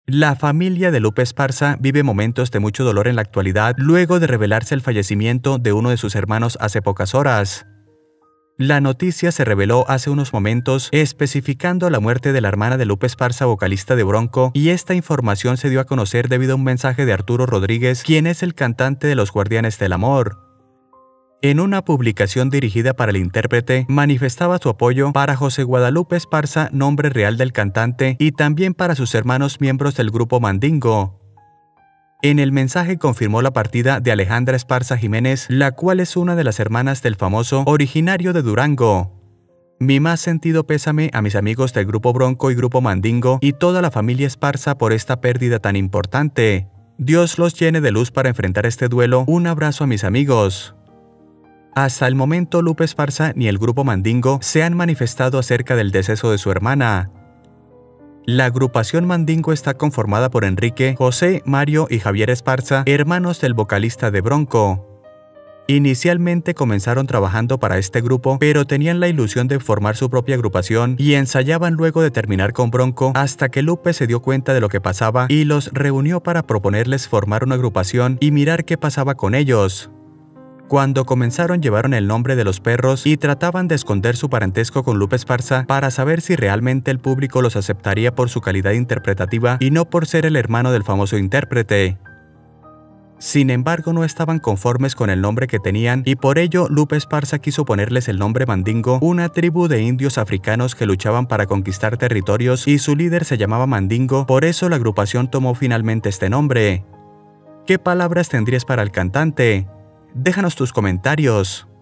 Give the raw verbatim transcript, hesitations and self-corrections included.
La familia de Lupe Esparza vive momentos de mucho dolor en la actualidad luego de revelarse el fallecimiento de uno de sus hermanos hace pocas horas. La noticia se reveló hace unos momentos, especificando la muerte de la hermana de Lupe Esparza, vocalista de Bronco, y esta información se dio a conocer debido a un mensaje de Arturo Rodríguez, quien es el cantante de Los Guardianes del Amor. En una publicación dirigida para el intérprete, manifestaba su apoyo para José Guadalupe Esparza, nombre real del cantante, y también para sus hermanos miembros del grupo Mandingo. En el mensaje confirmó la partida de Alejandra Esparza Jiménez, la cual es una de las hermanas del famoso originario de Durango. Mi más sentido pésame a mis amigos del grupo Bronco y grupo Mandingo y toda la familia Esparza por esta pérdida tan importante. Dios los llene de luz para enfrentar este duelo. Un abrazo a mis amigos. Hasta el momento, Lupe Esparza ni el grupo Mandingo se han manifestado acerca del deceso de su hermana. La agrupación Mandingo está conformada por Enrique, José, Mario y Javier Esparza, hermanos del vocalista de Bronco. Inicialmente comenzaron trabajando para este grupo, pero tenían la ilusión de formar su propia agrupación y ensayaban luego de terminar con Bronco hasta que Lupe se dio cuenta de lo que pasaba y los reunió para proponerles formar una agrupación y mirar qué pasaba con ellos. Cuando comenzaron llevaron el nombre de Los Perros y trataban de esconder su parentesco con Lupe Esparza para saber si realmente el público los aceptaría por su calidad interpretativa y no por ser el hermano del famoso intérprete. Sin embargo, no estaban conformes con el nombre que tenían y por ello Lupe Esparza quiso ponerles el nombre Mandingo, una tribu de indios africanos que luchaban para conquistar territorios y su líder se llamaba Mandingo, por eso la agrupación tomó finalmente este nombre. ¿Qué palabras tendrías para el cantante? Déjanos tus comentarios.